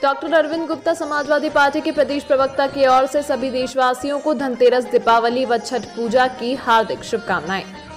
Doctor Arvind Gupta Samajwadi party के प्रदेश प्रवक्ता की ओर से सभी देशवासियों को धनतेरस, दीपावली व छठ पूजा की हार्दिक शुभकामनाएं।